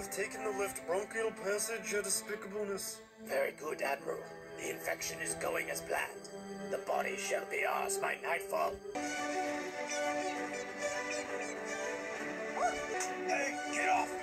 have taken the left bronchial passage at despicableness. Very good, Admiral. The infection is going as planned. The body shall be ours by nightfall. Hey, get off